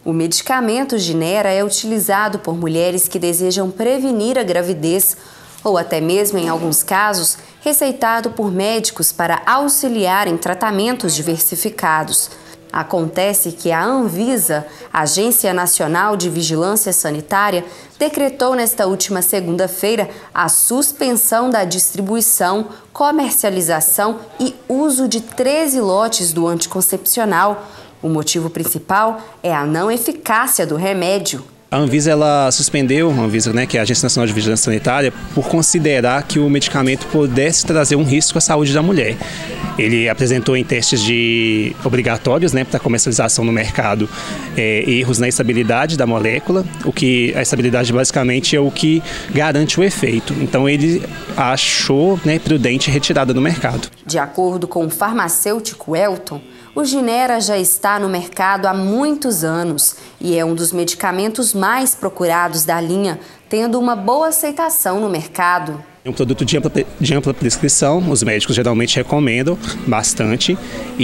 O medicamento Ginera é utilizado por mulheres que desejam prevenir a gravidez ou até mesmo, em alguns casos, receitado por médicos para auxiliar em tratamentos diversificados. Acontece que a Anvisa, Agência Nacional de Vigilância Sanitária, decretou nesta última segunda-feira a suspensão da distribuição, comercialização e uso de 13 lotes do anticoncepcional. O motivo principal é a não eficácia do remédio. A Anvisa ela suspendeu, que é a Agência Nacional de Vigilância Sanitária, por considerar que o medicamento pudesse trazer um risco à saúde da mulher. Ele apresentou em testes obrigatórios para comercialização no mercado erros na estabilidade da molécula, o que a estabilidade basicamente é o que garante o efeito. Então ele achou prudente retirada do mercado. De acordo com o farmacêutico Elton, o Ginera já está no mercado há muitos anos e é um dos medicamentos mais procurados da linha, tendo uma boa aceitação no mercado. É um produto de ampla prescrição, os médicos geralmente recomendam bastante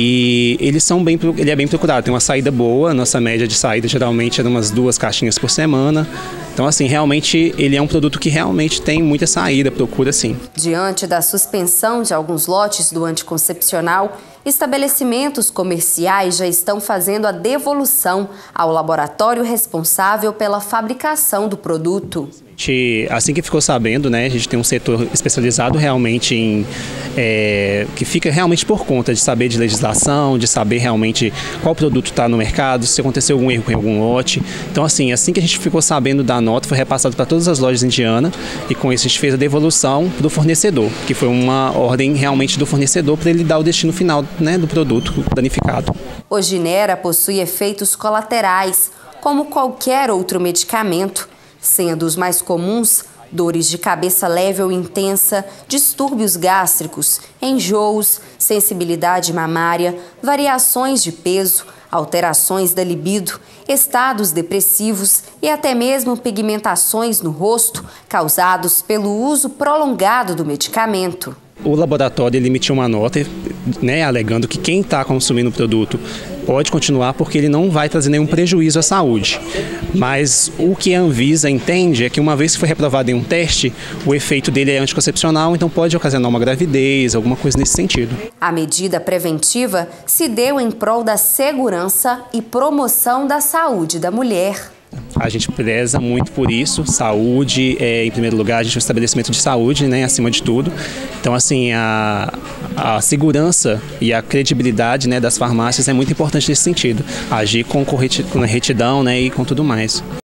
e ele é bem procurado, tem uma saída boa, nossa média de saída geralmente é de umas 2 caixinhas por semana. Então, assim, realmente ele é um produto que realmente tem muita saída, procura sim. Diante da suspensão de alguns lotes do anticoncepcional, estabelecimentos comerciais já estão fazendo a devolução ao laboratório responsável pela fabricação do produto. Assim que ficou sabendo, a gente tem um setor especializado realmente que fica realmente por conta de saber de legislação, de saber realmente qual produto está no mercado, se aconteceu algum erro com algum lote. Então, assim que a gente ficou sabendo da nota, foi repassado para todas as lojas indianas e com isso a gente fez a devolução do fornecedor, que foi uma ordem realmente do fornecedor para ele dar o destino final do produto danificado. O Ginera possui efeitos colaterais, como qualquer outro medicamento, sendo os mais comuns dores de cabeça leve ou intensa, distúrbios gástricos, enjoos, sensibilidade mamária, variações de peso, alterações da libido, estados depressivos e até mesmo pigmentações no rosto causados pelo uso prolongado do medicamento. O laboratório emitiu uma nota, alegando que quem está consumindo o produto pode continuar porque ele não vai trazer nenhum prejuízo à saúde. Mas o que a Anvisa entende é que uma vez que foi reprovado em um teste, o efeito dele é anticoncepcional, então pode ocasionar uma gravidez, alguma coisa nesse sentido. A medida preventiva se deu em prol da segurança e promoção da saúde da mulher. A gente preza muito por isso, saúde em primeiro lugar, a gente é um estabelecimento de saúde, acima de tudo. Então, assim, a segurança e a credibilidade das farmácias é muito importante nesse sentido, agir com retidão e com tudo mais.